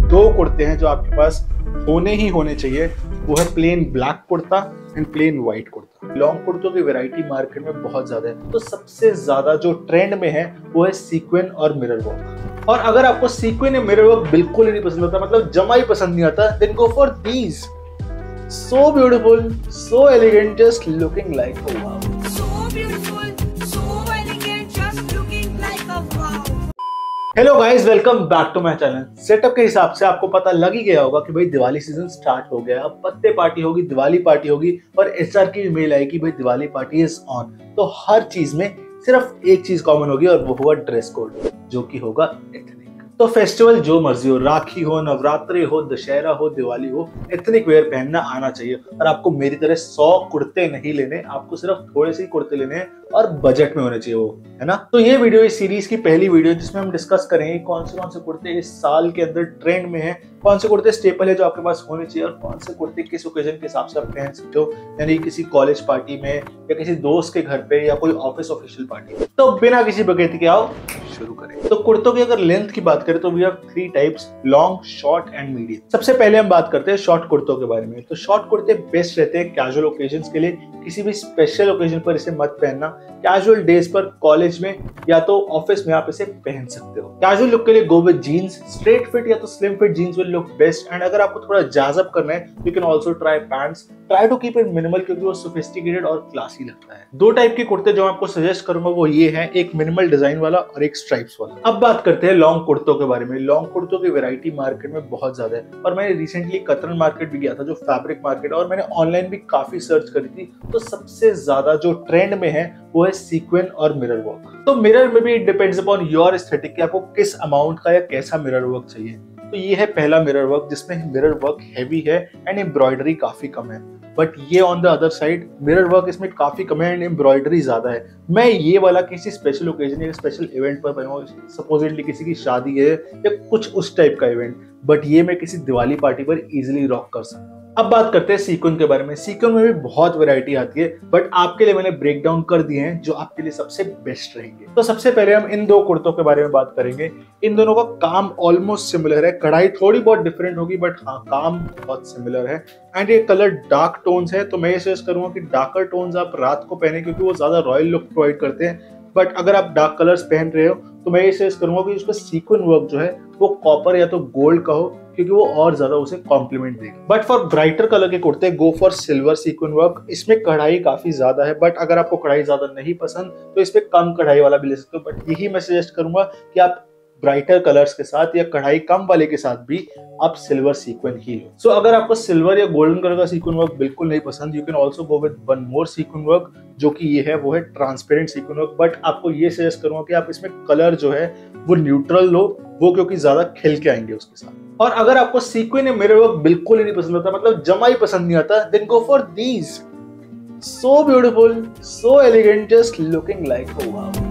दो कुर्ते हैं जो आपके पास होने ही होने चाहिए, वो है plain black kurta and plain white kurta. Long कुर्तों की वैरायटी मार्केट में बहुत ज्यादा है, तो सबसे ज्यादा जो ट्रेंड में है वो है सीक्वेंस और मिरर वर्क। और अगर आपको सीक्वेंस या मिरर वर्क बिल्कुल ही नहीं पसंद आता, मतलब जमा ही पसंद नहीं आता, then go for these. So beautiful, so elegant, just looking like a wow. Hello guys, welcome back to my channel. Setup के हिसाब से आपको पता लग ही गया होगा कि भाई दिवाली सीजन स्टार्ट हो गया। अब पत्ते पार्टी होगी, दिवाली पार्टी होगी और एचआर की मेल आएगी भाई दिवाली पार्टी इज ऑन। तो हर चीज में सिर्फ एक चीज कॉमन होगी और वो होगा ड्रेस कोड, जो कि होगा एथनिक। तो फेस्टिवल जो मर्जी हो, राखी हो, नवरात्रि हो, दशहरा हो, दिवाली हो, एथनिक वेयर पहनना आना चाहिए। और आपको मेरी तरह 100 कुर्ते नहीं लेने, आपको सिर्फ थोड़े से कुर्ते लेने हैं और बजट में होने चाहिए वो, है ना। तो ये वीडियो इस सीरीज की पहली वीडियो जिसमें हम डिस्कस करेंगे कौन से कुर्ते इस साल के अंदर ट्रेंड में हैं, कौन से कुर्ते स्टेपल है जो आपके पास होने चाहिए और कौन से कुर्ते किस ओकेजन के हिसाब से आप पहन सकते हो, यानी किसी कॉलेज पार्टी में या किसी दोस्त के घर पे या कोई ऑफिस ऑफिशियल पार्टी। तो बिना किसी बगैती के आओ शुरू करें। तो कुर्तों की अगर लेंथ की बात करें तो we have 3 types, long, short and medium. सबसे पहले हम बात करते हैं शॉर्ट कुर्तों के बारे में। तो शॉर्ट कुर्ते बेस्ट रहते हैं कैजुअल ओकेजन्स के लिए, किसी भी स्पेशल ओकेजन पर इसे मत पहनना। कैजुअल डेज पर, कॉलेज में या तो ऑफिस में आप इसे पहन सकते हो। कैजुअल लुक के लिए go with jeans, straight fit या तो slim fit jeans will look best. And अगर आपको थोड़ा जाज अप करना है you can also try pants. Try to keep it minimal क्योंकि वो सोफिस्टिकेटेड और क्लासी लगता है। दो टाइप के कुर्ते जो आपको सजेस्ट करूंगा वो ये है, एक मिनिमल डिजाइन वाला और एक स्ट्राइप्स वाला। अब बात करते हैं लॉन्ग कुर्तों के बारे में। लॉन्ग कुर्तों की वैरायटी मार्केट में बहुत ज्यादा है और मैंने रिसेंटली कतरन मार्केट भी गया था जो फैब्रिक मार्केट, और मैंने ऑनलाइन भी काफी सर्च करी थी। तो सबसे ज्यादा जो ट्रेंड में है वो है सीक्वेंस और मिरर वर्क। तो मिरर में भी it depends upon your aesthetic कि आपको किस अमाउंट का या कैसा मिरर वर्क चाहिए। तो ये है पहला मिरर वर्क जिसमें मिरर वर्क हैवी है एंड एम्ब्रॉयडरी काफी कम है। बट ये on the other side mirror work इसमें काफी कम है एंड एम्ब्रॉयडरी ज्यादा है। मैं ये वाला किसी स्पेशल ओकेजन या स्पेशल इवेंट पर पहनूंगा, सपोजिटली किसी की शादी है या कुछ उस टाइप का इवेंट, बट ये मैं किसी दिवाली पार्टी पर इजीली रॉक कर सकता हूँ। अब बात करते हैं सीक्वेंस के बारे में। सीक्वेंस में भी बहुत वैरायटी आती है, बट आपके लिए मैंने ब्रेक डाउन कर दिए हैं जो आपके लिए सबसे बेस्ट रहेंगे। तो सबसे पहले हम इन दो कुर्तों के बारे में बात करेंगे। इन दोनों का काम ऑलमोस्ट सिमिलर है, कढ़ाई थोड़ी बहुत डिफरेंट होगी बट हाँ काम बहुत सिमिलर है। एंड ये कलर डार्क टोन्स है, तो मैं ये सजेस्ट करूंगा कि डार्कर टोन्स आप रात को पहने क्योंकि वो ज्यादा रॉयल लुक प्रोवाइड करते हैं। बट अगर आप डार्क कलर्स पहन रहे हो तो मैं ये सजेस्ट करूंगा कि उसका सीक्वेंस वर्क जो है वो कॉपर या तो गोल्ड का हो क्योंकि वो और ज्यादा उसे कॉम्प्लीमेंट देगा। बट फॉर ब्राइटर कलर के कुर्ते go for silver sequence work. इसमें कढ़ाई काफी ज्यादा है, बट अगर आपको कढ़ाई ज्यादा नहीं पसंद तो इसमें कम कढ़ाई वाला भी ले सकते हो। बट यही मैं सजेस्ट करूंगा कि आप ब्राइटर कलर्स के साथ या कढ़ाई कम वाले के साथ भी आप सिल्वर सीक्वेंस ही लो। सो अगर आपको सिल्वर या गोल्डन कलर का सीक्वेंस वर्क बिल्कुल नहीं पसंद, you can also go with one more sequence work जो कि ये है, वो है ट्रांसपेरेंट सीक्वेंस वर्क। बट आपको ये सजेस्ट करूंगा कि आप इसमें कलर जो है वो न्यूट्रल लो, वो क्योंकि ज्यादा खिल के आएंगे उसके साथ। और अगर आपको सीक्वेंस या मिरर वर्क बिल्कुल ही नहीं पसंद आता, मतलब जमा ही पसंद नहीं आता, then go for these. So beautiful, so elegant, just looking like a wow.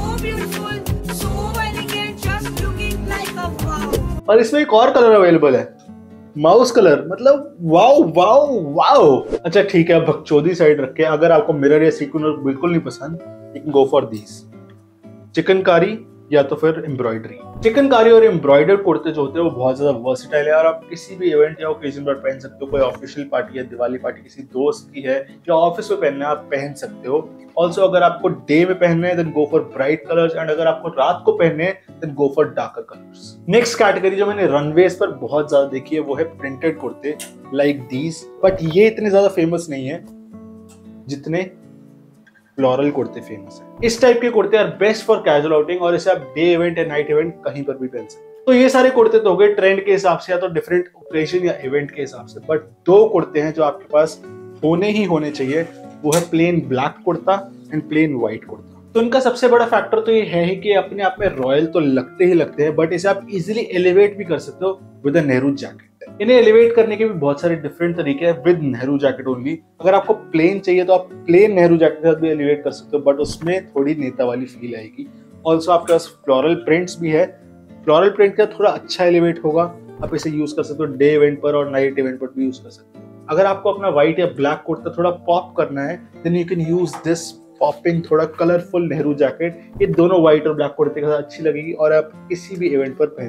और इसमें एक और कलर अवेलेबल है, माउस कलर, मतलब वाओ वाओ वाओ। अच्छा ठीक है, बकचोदी साइड रख के अगर आपको मिरर या सीक्वेंस बिल्कुल नहीं पसंद, you can go for these, chikankari या तो फिर एम्ब्रॉयडरी। चिकनकारी और एम्ब्रॉयडर्ड कुर्ते जो होते हैं वो बहुत ज्यादा वर्सेटाइल है और आप किसी भी इवेंट या ओकेजन पर पहन सकते हो। कोई ऑफिशियल पार्टी या दिवाली पार्टी किसी दोस्त की है या ऑफिस में पहनना है, आप पहन सकते हो। ऑल्सो अगर आपको डे में पहनने हैं then go for bright colours, and अगर आपको रात को पहनने हैं then go for darker colours. Next category जो मैंने रनवेज पर बहुत ज्यादा देखी है वो है प्रिंटेड कुर्ते लाइक दीज। बट ये इतने ज्यादा फेमस नहीं है जितने फ्लोरल कुर्ते फेमस है। इस टाइप के कुर्ते are best for casual outing और इसे आप डे इवेंट या नाइट इवेंट कहीं पर भी पहन सकते हैं। तो ये सारे कुर्ते तो हो गए ट्रेंड के हिसाब से या तो डिफरेंट ओकेजन या इवेंट के हिसाब से। बट दो कुर्ते हैं जो आपके पास होने ही होने चाहिए, वो है plain black kurta and plain white kurta. तो इनका सबसे बड़ा फैक्टर तो ये है कि अपने आप में रॉयल तो लगते ही लगते हैं, बट इसे आप इजिली एलिवेट भी कर सकते हो विद अ नेहरू जैकेट। इन्हें एलिवेट करने के भी बहुत सारे डिफरेंट तरीके हैं विद नेहरू जैकेट ओनली। अगर आपको प्लेन चाहिए तो आप प्लेन नेहरू जैकेट के साथ भी एलिवेट कर सकते हो, बट उसमें थोड़ी नेता वाली फील आएगी। ऑल्सो आपके पास फ्लोरल प्रिंट्स भी है, फ्लोरल प्रिंट का थोड़ा अच्छा एलिवेट होगा। आप इसे यूज कर सकते हो डे इवेंट पर और नाइट इवेंट पर भी यूज कर सकते हो। अगर आपको अपना व्हाइट या ब्लैक कुर्ता थोड़ा पॉप करना है then you can use this popping थोड़ा कलरफुल नेहरू जैकेट। ये दोनों व्हाइट और ब्लैक कुर्ते के साथ अच्छी लगेगी और आप किसी भी इवेंट पर पहन सकते हो।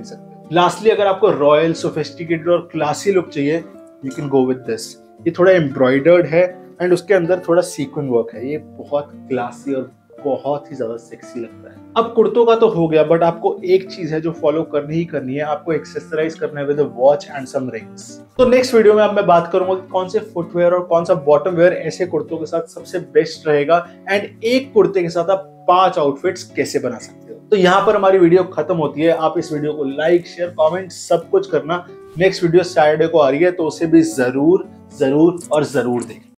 लास्टली अगर आपको रॉयल, सोफिस्टिकेटेड और क्लासी लुक चाहिए, you can go with this. ये थोड़ा एम्ब्रॉयडर्ड है एंड उसके अंदर थोड़ा सीक्वेंस वर्क है। ये बहुत क्लासी और बहुत ही ज्यादा सेक्सी लगता है। अब कुर्तों का तो हो गया, बट आपको एक चीज है जो फॉलो करनी ही करनी है, आपको एक्सेसराइज करना है with watch and some rings. तो नेक्स्ट वीडियो में अब मैं बात करूंगा कि कौन से फुटवेयर और कौन सा बॉटम वेयर ऐसे कुर्तों के साथ सबसे बेस्ट रहेगा एंड एक कुर्ते के साथ आप 5 आउटफिट्स कैसे बना सकते हो। तो यहाँ पर हमारी वीडियो खत्म होती है। आप इस वीडियो को लाइक, शेयर, कमेंट सब कुछ करना। नेक्स्ट वीडियो सैटरडे को आ रही है, तो उसे भी जरूर जरूर और जरूर देखें।